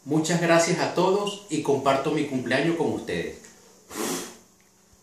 Muchas gracias a todos y comparto mi cumpleaños con ustedes.